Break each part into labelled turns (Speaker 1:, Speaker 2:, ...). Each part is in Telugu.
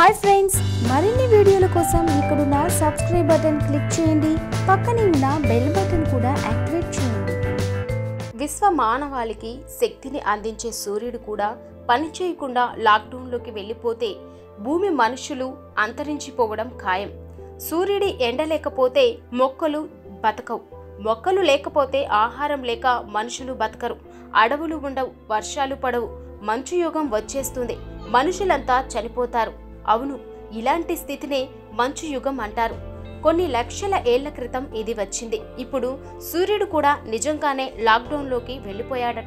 Speaker 1: హాయ్ ఫ్రెండ్స్, మరిన్ని వీడియోల కోసం ఇక్కడున్న సబ్స్క్రైబ్ బటన్ క్లిక్ చేయండి. పక్కనే ఉన్న బెల్ బటన్ కూడా యాక్టివేట్ చేయండి.
Speaker 2: విశ్వ మానవాళికి శక్తిని అందించే సూర్యుడు కూడా పని చేయకుండా లాక్డౌన్లోకి వెళ్ళిపోతే భూమి మనుషులు అంతరించిపోవడం ఖాయం. సూర్యుడి ఎండ లేకపోతే మొక్కలు బతకవు, మొక్కలు లేకపోతే ఆహారం లేక మనుషులు బతకరు, అడవులు ఉండవు, వర్షాలు పడవు, మంచు యుగం వచ్చేస్తుంది, మనుషులంతా చనిపోతారు. అవును, ఇలాంటి స్థితినే మంచు యుగం అంటారు. కొన్ని లక్షల ఏళ్ల క్రితం ఇది వచ్చింది. ఇప్పుడు సూర్యుడు కూడా నిజంగానే లాక్డౌన్లోకి వెళ్ళిపోయాడట.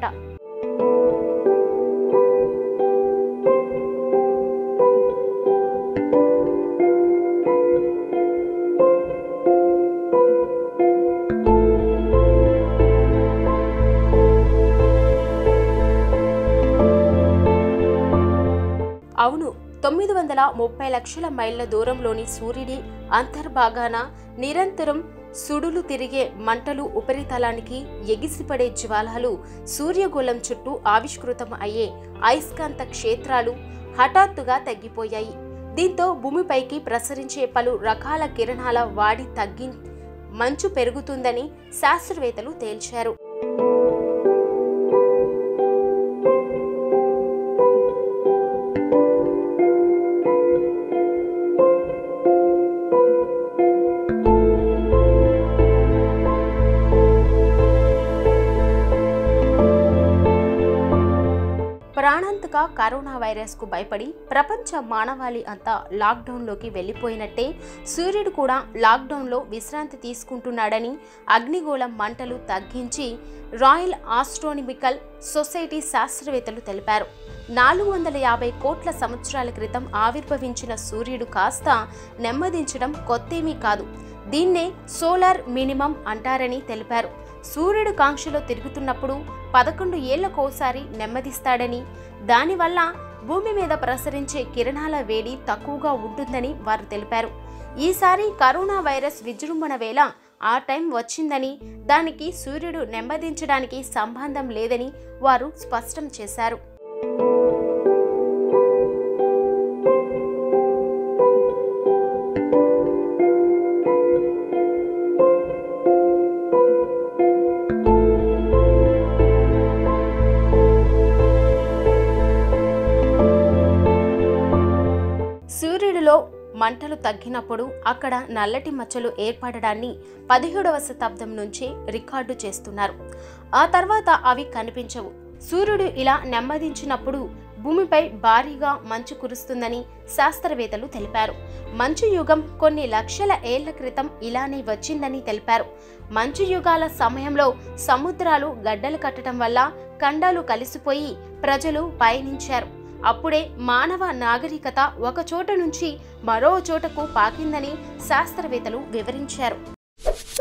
Speaker 2: అవును, 930 లక్షల మైళ్ళ దూరంలోని సూర్యుడి అంతర్భాగాన నిరంతరం సుడులు తిరిగే మంటలు, ఉపరితలానికి ఎగిసిపడే జ్వాలలు, సూర్యగోళం చుట్టూ ఆవిష్కృతం అయ్యే అయస్కాంత క్షేత్రాలు హఠాత్తుగా తగ్గిపోయాయి. దీంతో భూమిపైకి ప్రసరించే పలు రకాల కిరణాల వాడి తగ్గి మంచు పెరుగుతుందని శాస్త్రవేత్తలు తేల్చారు. ప్రాణాంతక కరోనా వైరస్కు భయపడి ప్రపంచ మానవాళి అంతా లాక్డౌన్లోకి వెళ్ళిపోయినట్టే సూర్యుడు కూడా లాక్డౌన్లో విశ్రాంతి తీసుకుంటున్నాడని అగ్నిగోళం మంటలు తగ్గించి రాయల్ ఆస్ట్రోనమికల్ సొసైటీ శాస్త్రవేత్తలు తెలిపారు. 450 కోట్ల సంవత్సరాల క్రితం ఆవిర్భవించిన సూర్యుడు కాస్త నెమ్మదించడం కొత్తేమీ కాదు. దీన్నే సోలార్ మినిమం అంటారని తెలిపారు. సూర్యుడు కాంక్షలో తిరుగుతున్నప్పుడు 11 ఏళ్లకోసారి నెమ్మదిస్తాడని, దానివల్ల భూమి మీద ప్రసరించే కిరణాల వేడి తక్కువగా ఉంటుందని వారు తెలిపారు. ఈసారి కరోనా వైరస్ విజృంభణ వేళ ఆ టైం వచ్చిందని, దానికి సూర్యుడు నెమ్మదించడానికి సంబంధం లేదని వారు స్పష్టం చేశారు. సూర్యుడిలో మంటలు తగ్గినప్పుడు అక్కడ నల్లటి మచ్చలు ఏర్పడడాన్ని 17వ శతాబ్దం నుంచి రికార్డు చేస్తున్నారు. ఆ తర్వాత అవి కనిపించవు. సూర్యుడు ఇలా నెమ్మదించినప్పుడు భూమిపై భారీగా మంచు కురుస్తుందని శాస్త్రవేత్తలు తెలిపారు. మంచు యుగం కొన్ని లక్షల ఏళ్ల క్రితం ఇలానే వచ్చిందని తెలిపారు. మంచు యుగాల సమయంలో సముద్రాలు గడ్డలు కట్టడం వల్ల ఖండాలు కలిసిపోయి ప్రజలు పయనించారు. అప్పుడే మానవ నాగరికత ఒక చోట నుంచి మరో చోటకు పాకిందని శాస్త్రవేత్తలు వివరించారు.